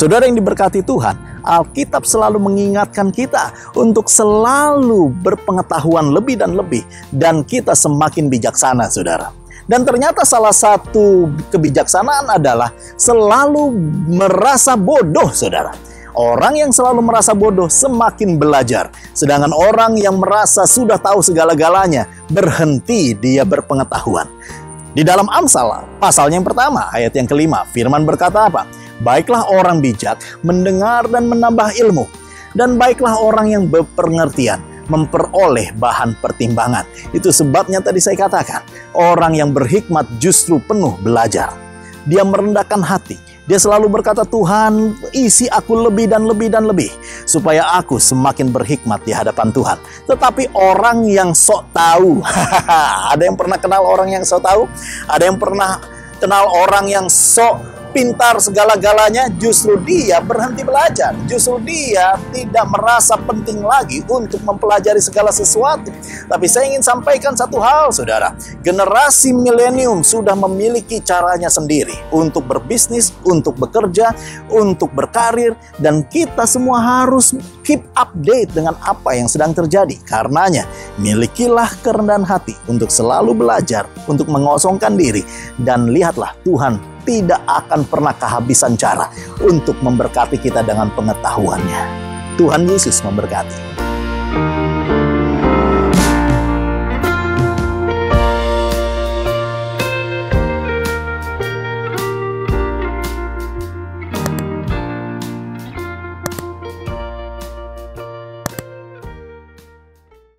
Saudara yang diberkati Tuhan, Alkitab selalu mengingatkan kita untuk selalu berpengetahuan lebih dan lebih, dan kita semakin bijaksana, saudara. Dan ternyata salah satu kebijaksanaan adalah selalu merasa bodoh, saudara. Orang yang selalu merasa bodoh semakin belajar, sedangkan orang yang merasa sudah tahu segala-galanya berhenti dia berpengetahuan. Di dalam Amsal, pasalnya yang pertama, ayat yang kelima, firman berkata apa? Baiklah orang bijak mendengar dan menambah ilmu, dan baiklah orang yang berpengertian memperoleh bahan pertimbangan. Itu sebabnya tadi saya katakan, orang yang berhikmat justru penuh belajar. Dia merendahkan hati. Dia selalu berkata, Tuhan, isi aku lebih dan lebih dan lebih, supaya aku semakin berhikmat di hadapan Tuhan. Tetapi orang yang sok tahu, ada yang pernah kenal orang yang sok tahu? Ada yang pernah kenal orang yang sok pintar segala-galanya? Justru dia berhenti belajar. Justru dia tidak merasa penting lagi untuk mempelajari segala sesuatu. Tapi saya ingin sampaikan satu hal, saudara. Generasi milenium sudah memiliki caranya sendiri untuk berbisnis, untuk bekerja, untuk berkarir. Dan kita semua harus keep update dengan apa yang sedang terjadi. Karenanya, milikilah kerendahan hati untuk selalu belajar, untuk mengosongkan diri. Dan lihatlah, Tuhan tidak akan pernah kehabisan cara untuk memberkati kita dengan pengetahuannya. Tuhan Yesus memberkati.